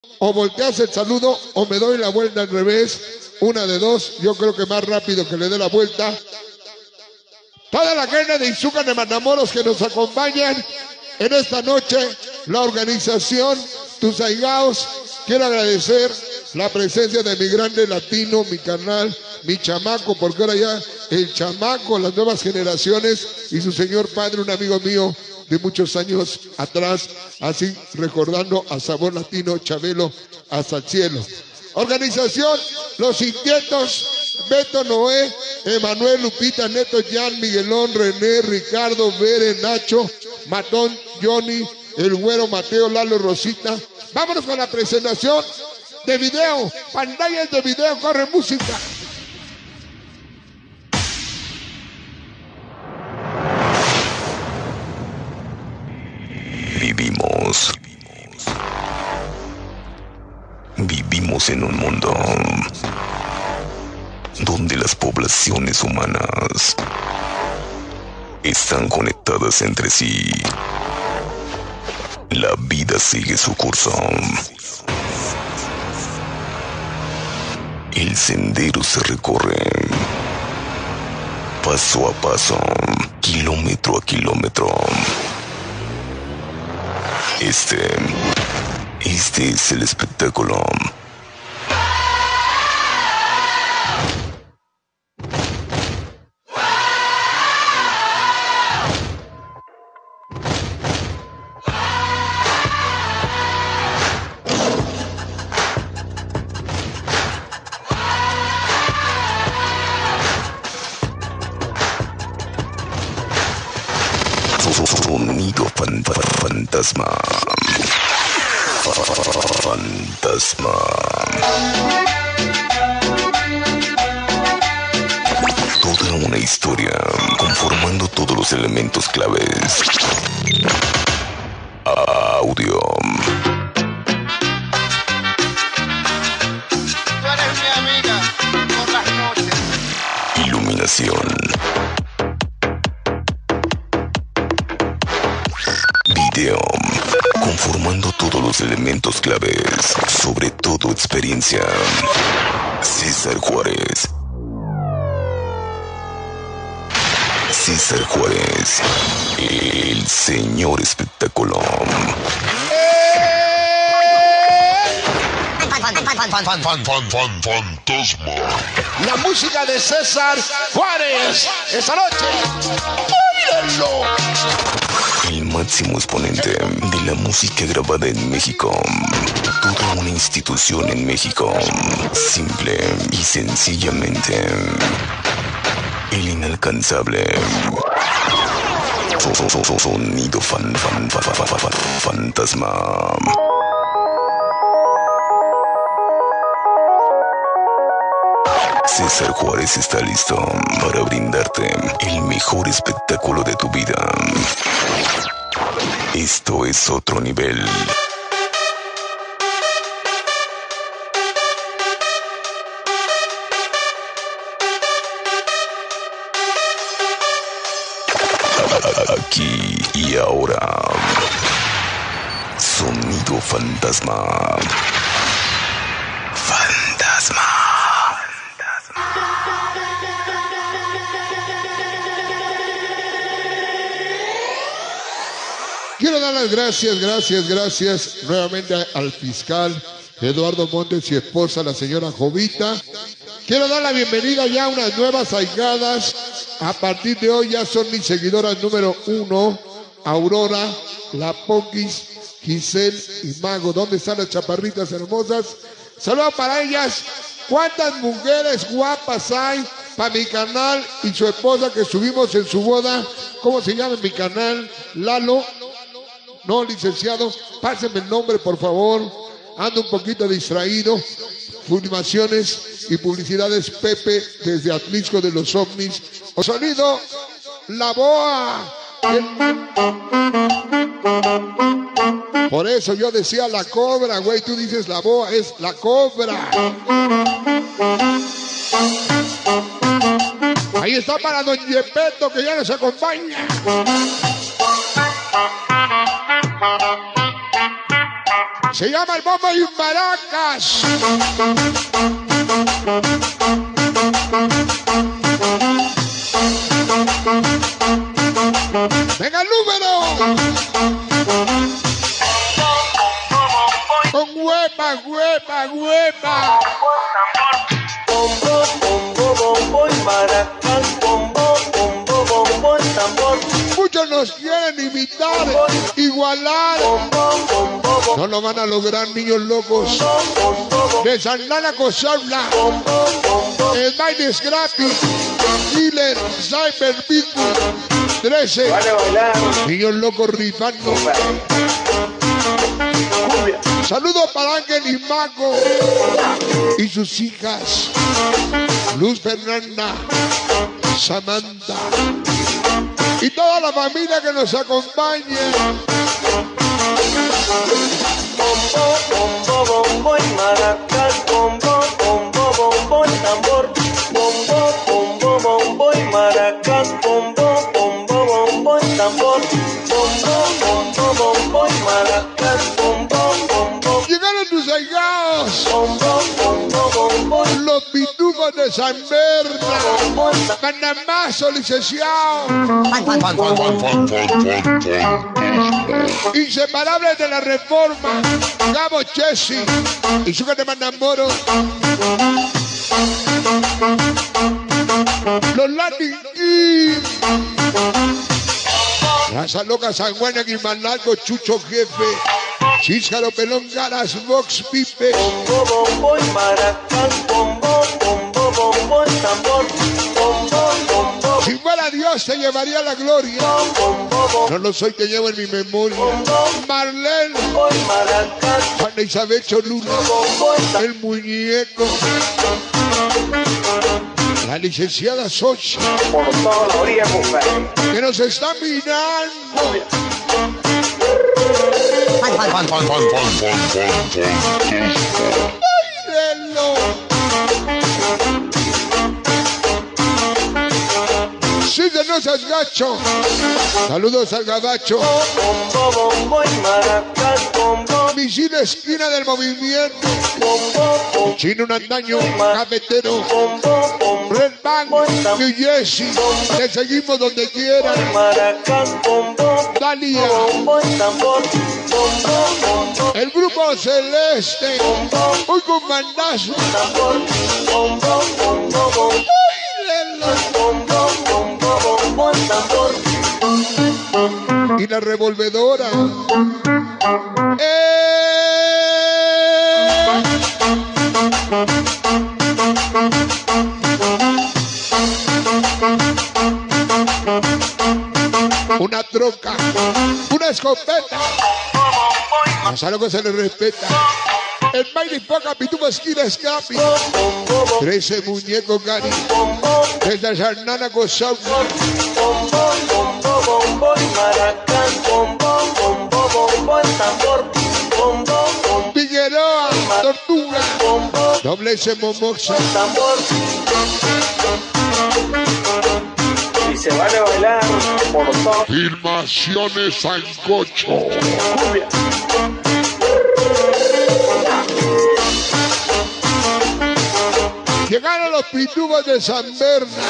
o volteas el saludo o me doy la vuelta al revés. Una de dos, yo creo que más rápido que le dé la vuelta. Toda la gente de Izúcar de Matamoros que nos acompañan en esta noche, la organización Tus Aigaos. Quiero agradecer la presencia de mi grande latino, mi carnal, mi chamaco, porque ahora ya el chamaco, las nuevas generaciones y su señor padre, un amigo mío de muchos años atrás, así recordando a Sabor Latino, Chabelo, hasta el cielo. Organización Los Inquietos, Beto, Noé, Emanuel, Lupita, Neto, Jan, Miguelón, René, Ricardo, Bere, Nacho, Matón, Johnny, el Güero, Mateo, Lalo, Rosita. Vámonos con la presentación de video, pantallas de video, corre música. Vivimos en un mundo donde las poblaciones humanas están conectadas entre sí. La vida sigue su curso. El sendero se recorre paso a paso, kilómetro a kilómetro. Este es el espectáculo. Sonido fantasma. Fantasma. Toda una historia conformando todos los elementos claves. Audio. Tú eres mi amiga por las noches. Iluminación. Video. Conformando todos los elementos claves, sobre todo experiencia. César Juárez. César Juárez, el señor espectáculo. Fantasma. La música de César Juárez esta noche. ¡Mírenlo! El máximo exponente de la música grabada en México. Toda una institución en México. Simple y sencillamente el inalcanzable. Sonido fantasma. César Juárez está listo para brindarte el mejor espectáculo de tu vida. Esto es otro nivel. Aquí y ahora. Sonido fantasma. Fantasma. Quiero dar las gracias nuevamente al fiscal Eduardo Montes y esposa, la señora Jovita. Quiero dar la bienvenida ya a unas nuevas ahijadas. A partir de hoy ya son mis seguidoras número 1, Aurora, La Poquis, Giselle y Mago. ¿Dónde están las chaparritas hermosas? Saludos para ellas. ¿Cuántas mujeres guapas hay para mi canal y su esposa que subimos en su boda? ¿Cómo se llama mi canal? Lalo. No, licenciado, pásenme el nombre, por favor. Ando un poquito distraído. Filmaciones y publicidades Pepe desde Atlisco de los OVNIs. O sonido, La Boa. Por eso yo decía La Cobra, güey. Tú dices La Boa, es La Cobra. Ahí está para don Yepeto, que ya nos acompaña. Se llama el bombo y maracas. Venga el número. Con huepa, huepa, huepa. Bombo, bombo, bombo y maracas. Bombo, bombo, bombo y tambor. Muchos nos quieren imitar, igualar. No lo van a lograr, niños locos. De Santana Cosabla, el Baile Scrappy, Killer, Cyber Pico, 13. Vale bailar. Niños locos rifando. Saludos para Ángel y Mago y sus hijas, Luz Fernanda, Samantha y toda la familia que nos acompañe. Bombo, bombo, bombo y maracas. Bombo, bombo, bombo y tambor. Bombo, bombo, bombo y maracas. Bombo, bombo, bombo y tambor. Bombo, bombo, bombo y maracas. Bombo, bombo. Llegaron tus allegados, Bombo, bombo, bombo y los pitufos de San Berna, bombo. Panamazo, licenciado, inseparables de la Reforma, Gabo Chessy y Azúcar de Matamoros, los Latin Kings, Raza Loca, San Juan, Aguimanalco, Chucho Jefe, Chíscaro, Pelón, Garas, Vox, Pipe. Bombo, bombo y maracas. Bombo, bombo, bombo y tambor. Bombo, bombo, Si fuera Dios te llevaría la gloria. bombo, bombo. No lo soy, te llevo en mi memoria. Marlene, Bombo y maracas. Juana Isabel Cholula, Bombo y tambor. el muñeco, la licenciada Sochi, Por toda la orilla, mujer. que nos está mirando. ¡Báilenlo! Sí, de no seas gacho. Saludos al gabacho. Bombo, bombo y maracas. Bombo, Misil esquina del movimiento. bombo, bombo. Chino un andaño, cafetero. Bombo, bombo Red Bank, New Jersey. Te seguimos donde quieras. y maracas. Bombo, Dalia, bombo y tambor. Bombo, bombo, el grupo celeste. Hoy con mandazo. tambor. Bombo, bombo, bombo. ¡Báilenlo! Bombo, bombo, bombo y tambor. Y la revolvedora. Una troca, una escopeta. A lo que se le respeta. El baile poca pitufo esquina Scrappy. 13 muñecos Gary. Desde Santana Cosabla. Bombo, bombo, bombo y maracas. Bombo, bombo, bombo y tambor. Bombo, bombo, Figueroa, Tortuga. bombo, Doble S Momoxa. tambor. Y se vale bailar por todo. Filmaciones Sancocho. Cumbia. Llegaron los pitubos de San Berna.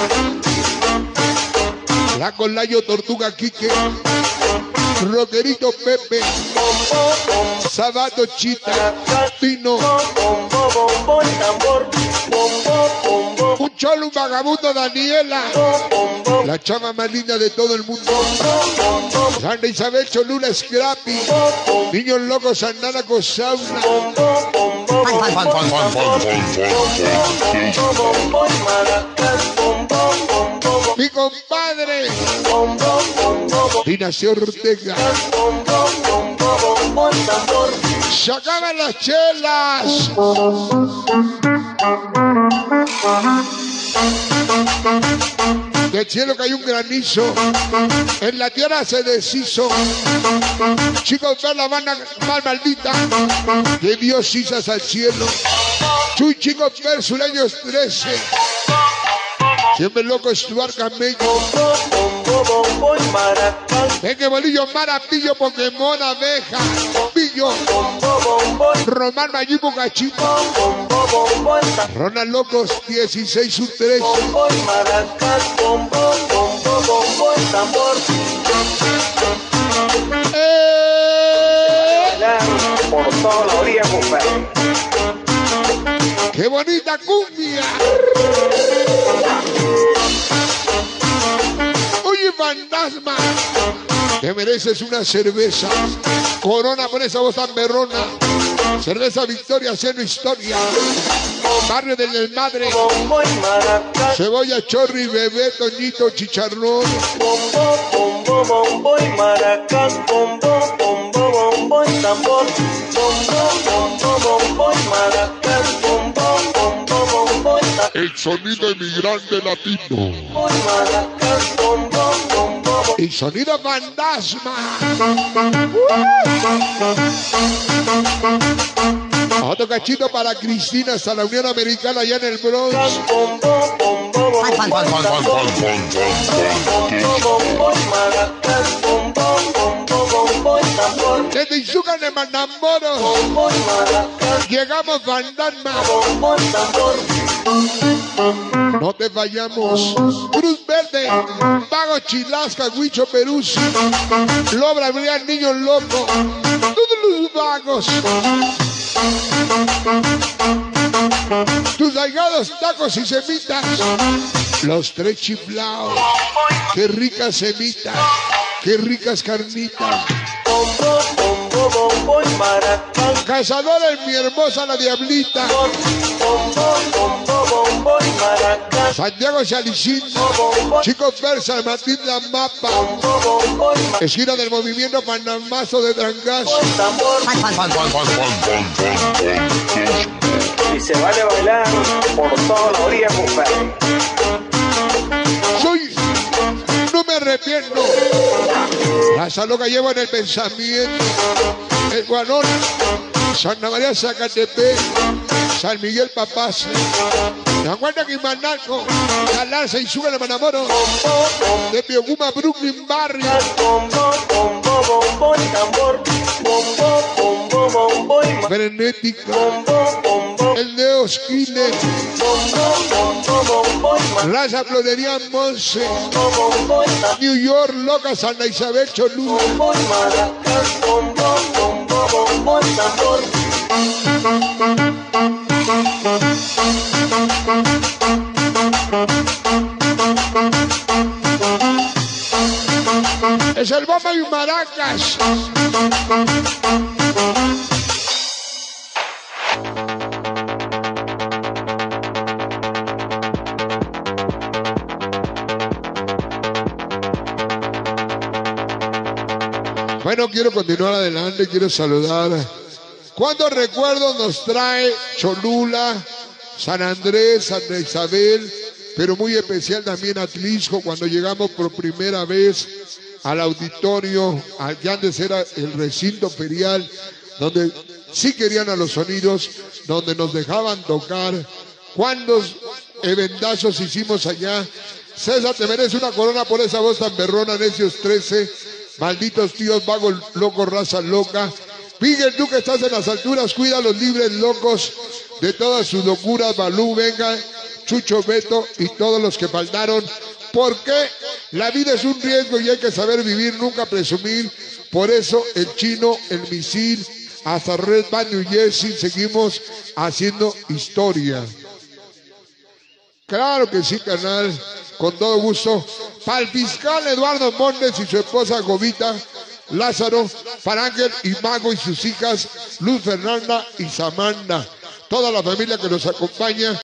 La Colayo Tortuga Quique. Roquerito Pepe. Bombo, bombo, Sabato Chita. Pino. bombo, bombo y tambor. Bombo, bombo, Un cholo, un vagabundo Daniela. bombo, La chama más linda de todo el mundo. bombo, Santa Isabel Cholula Scrappy. Niños locos Santana Cosabla. bombo, bombo, bombo y maracas. Bombo, bombo, Mi compadre. bombo, bombo, Ignacio Ortega. bombo, bombo, bombo y tambor. Se acaban las chelas. Del cielo cayó un granizo. En la tierra se deshizo. Chicos, ver la banda mal maldita. De Dios cisas al cielo. Chuy, chicos, ver sureños 13. Siempre loco Stuart Camello. Bombo, bombo y maracas. Venga, bolillo, marapillo, Pokémon, abeja. Big Trujillo, Román Mayimbo Gachito, Ronald Locos 16-3. Bombo y maracas, bombo, bombo, bombo y tambor. Por toda la orilla, compadre. ¡Qué bonita cumbia! Oye, fantasma, te mereces una cerveza. Corona por esa voz tan berrona. Cerveza Victoria haciendo historia. Barrio del Desmadre. Bombo y maracas, Cebolla, Chorri, Bebé, Toñito, Chicharrón. bombo, bombo, bombo y maracas, bombo, bombo, bombo y tambor. Bombo, bombo, bombo y maracas, bombo, bombo, bombo y tambor. El sonido emigrante latino. Bombo y maracas, bombo, bombo, bombo. Y sonido fantasma. Otro cachito para Cristina hasta la Unión Americana allá en el Bronx. Bombo, bombo, bombo y tambor. Bombo, bombo y maracas, bombo, bombo, bombo y tambor. Desde Izúcar de Matamoros Bombo y maracas, llegamos fantasma. bombo y tambor. No te vayamos. Cruz Verde, Vago Chilasca, Huicho Perú, Lobra Brian, Niño Loco, todos los vagos. Tus delgados tacos y semitas, los tres chiflaos. Qué ricas semitas, qué ricas carnitas. Bombo, bombo, bombo y maracas. Cazadores, mi hermosa la diablita. Bombo, bombo, bombo y maracas. Santiago Salicín, Bombo, Chico Persa, Martín La Mapa. bombo, bombo y maracas. Esquina del movimiento Panamazo de Trancazo. Tambor. Y se vale bailar por toda la orilla, compadre. Soy, no me arrepiento. Raza loca llevo en el pensamiento. El Guanón, Santa María Zacatepec, San Miguel Papás, San Juan de Quimanalco, Galarza y Suga de Manamoros, de Pioguma, Brooklyn Barrio. Bombo, bombo, bombo y tambor. Bombo, bombo, bombo y maracas. Frenética, Bombo, bombo, el Neo Skinner, bombo, bombo, bombo y maracas. Raza Florería Monse, Bombo, bombo y tambor. New York, Loca, Santa Isabel, Cholula. Bombo y maracas, bombo, bombo, bombo y tambor. Es el bomba y maracas. Bueno, quiero continuar adelante, quiero saludar. ¿Cuántos recuerdos nos trae Cholula, San Andrés, Santa Isabel, pero muy especial también Atlisco, cuando llegamos por primera vez al auditorio, allá antes era el recinto ferial, donde sí querían a los sonidos, donde nos dejaban tocar? ¿Cuántos eventazos hicimos allá? César, te merece una corona por esa voz tan berrona, Necios 13, malditos tíos, vagos, locos, raza loca. Miguel, tú que estás en las alturas, cuida a los libres locos de todas sus locuras. Balú, venga, Chucho, Beto y todos los que faltaron. Porque la vida es un riesgo y hay que saber vivir, nunca presumir. Por eso el Chino, el Misil, hasta Red Band New Jersey, seguimos haciendo historia. Claro que sí, carnal, con todo gusto. Para el fiscal Eduardo Montes y su esposa Gobita, Lázaro, para Ángel y Mago y sus hijas, Luz Fernanda y Samanda. Toda la familia que nos acompaña.